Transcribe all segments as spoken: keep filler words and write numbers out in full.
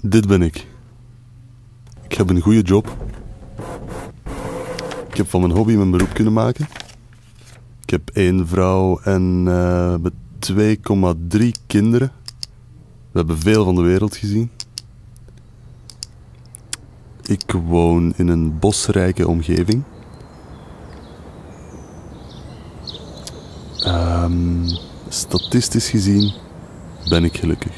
Dit ben ik. Ik heb een goede job. Ik heb van mijn hobby mijn beroep kunnen maken. Ik heb één vrouw en uh, twee komma drie kinderen. We hebben veel van de wereld gezien. Ik woon in een bosrijke omgeving. Um, statistisch gezien ben ik gelukkig.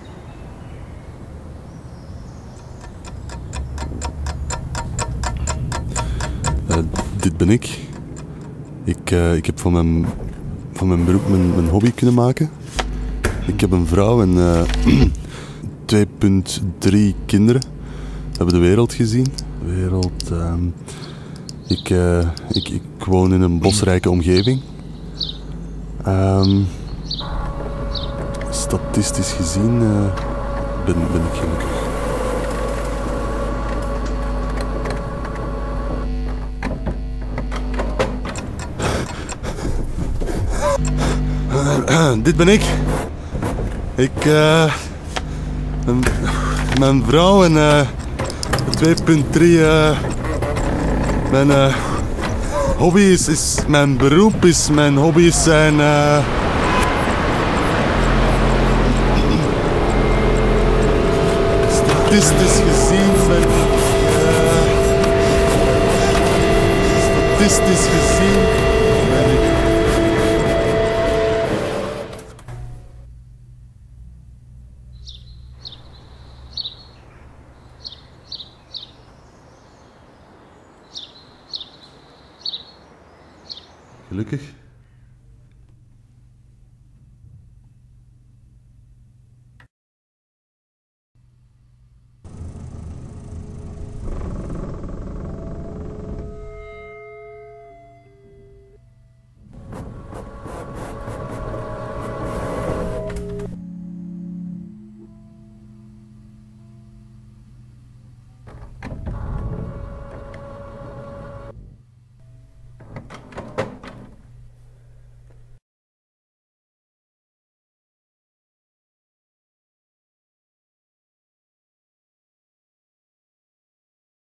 Uh, dit ben ik. Ik, uh, ik heb van mijn, van mijn beroep mijn, mijn hobby kunnen maken. Ik heb een vrouw en uh, twee komma drie kinderen. We hebben de wereld gezien. De wereld, uh, ik, uh, ik, ik woon in een bosrijke omgeving. Um, statistisch gezien uh, ben, ben ik gelukkig. Uh, dit ben ik. Ik, uh, mijn, mijn vrouw en uh, twee komma drie. Uh, mijn uh, hobby is, is, mijn beroep is, mijn hobby zijn. Uh, statistisch gezien ben ik. Uh, statistisch gezien ben ik. Gelukkig.